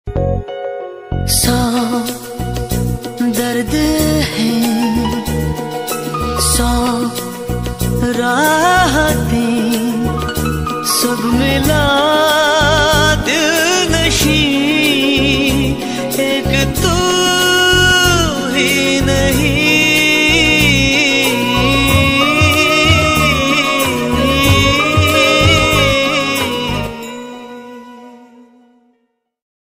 सौ दर्द है, सौ राहतें, सब मिला दिल नशी एक तू